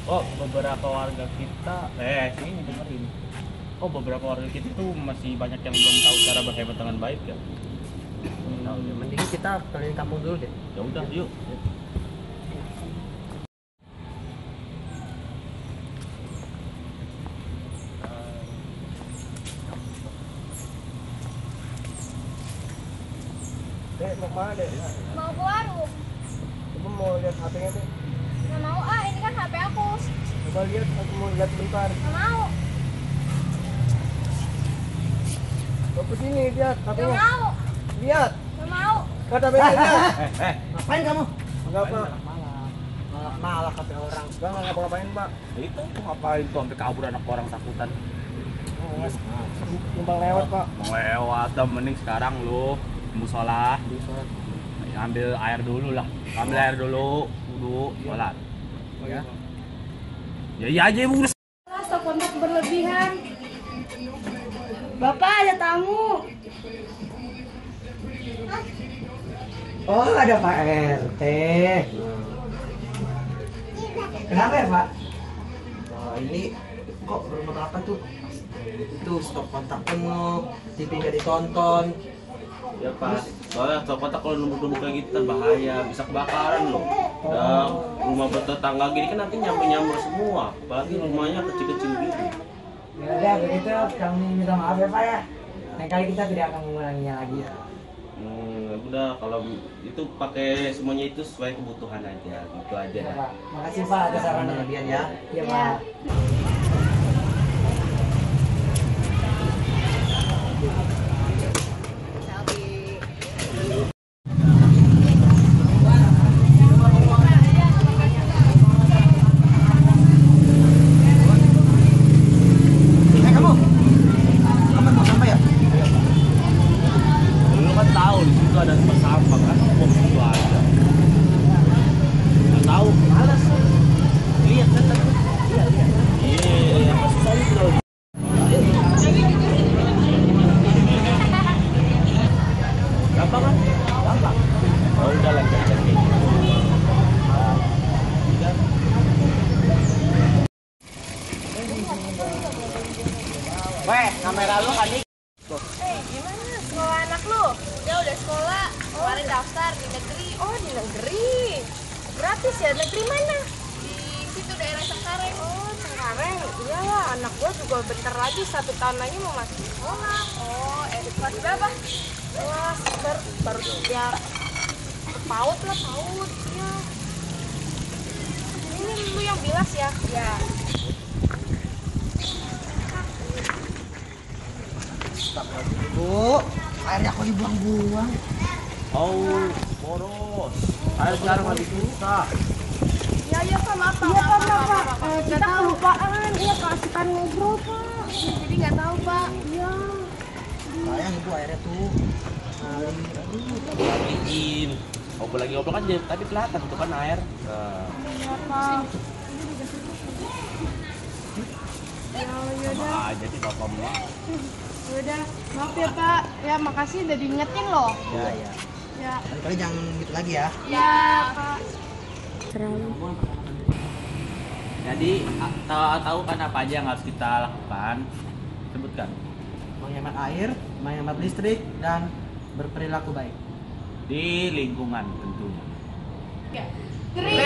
Oh, beberapa warga kita, sini dengerin. Oh, beberapa warga kita tuh masih banyak yang belum tahu cara berhemat dengan baik ya. Mending kita keliling kampung dulu deh. Ya udah, yuk. Dek, mau kemana dek? Mau ke warung. Coba mau lihat HP-nya deh. Nggak mau ah, ini kan HP aku. Coba lihat, aku mau lihat bentar. Nggak mau. Coba sini lihat Nggak HP-nya. mau. Lihat. Nggak mau. Kata HP-nya lihat. Ngapain kamu? Enggak pak. Malah HP orang. Enggak ngapa-ngapain pak. Itu tuh ngapain tuh sampai kabur anak orang takutan. Numpang lewat pak. Mau lewat, dah mending sekarang lu musola. Ambil air dulu lah. Ambil air dulu, wudu, sholat. Ya. Ya iya aja ibu. Stop kontak berlebihan. Bapak ada tamu. Oh, ada Pak RT. Kenapa ya Pak? Wah, ini kok berumur apa tuh? Itu stop kontak penuh, TV nggak ditonton. Ya Pak, soalnya stop kontak kalau numpuk-numpuk kayak gitu kan bahaya, bisa kebakaran loh. Dan rumah bertetangga gini kan nanti nyampe-nyampe semua, apalagi rumahnya kecil-kecil gitu. Ya udah begitu, kami minta maaf ya Pak ya. Lain kali kita tidak akan mengulanginya lagi. Udah kalau itu pakai semuanya itu sesuai kebutuhan aja, gitu aja. Ya, Pak. Makasih Pak atas saran dan lebihan ya. Iya Pak. Lu kan tahu di situ ada tempat sampah kan, bom itu aja. Nggak tahu, malas. Lihat kan tadi. Iya, lihat. Iya, susah itu loh. Gampang kan? Gampang. Oh udah lancar-lancar kayak gitu. Weh, kamera lu kan Gimana sekolah anak lu? Udah sekolah. Kemarin daftar di negeri. Oh, di negeri. Gratis ya? Negeri mana? Di situ daerah Cengkareng. Oh, Cengkareng. Iyalah, anak gua juga bentar lagi 1 tahun lagi mau masuk sekolah. Oh, kelas berapa? Kelas baru ya PAUD lah, PAUD. Ya. Ini lu yang bilas ya? Ya. Bu, airnya kok dibuang-buang? Oh, boros. Air sekarang lagi susah. Iya Pak, maaf Pak. Iya Pak. Kita kelupaan. Iya Pak, asupan ngobrol Pak. Jadi nggak tahu Pak. Iya. Sayang ibu airnya tuh. Bikin. Ngobrol lagi ngobrol kan jadi tapi kelihatan itu kan air. Nah. Iya Pak. Ya Sama aja sih bapak semua. udah. Maaf ya Pak. Ya makasih udah diingetin loh. Ya, ya. Ya. Kali jangan gitu lagi ya. Ya Pak. Jadi tahu kan apa aja yang harus kita lakukan? Sebutkan. Menghemat air, menghemat listrik, dan berperilaku baik. Di lingkungan tentunya. Green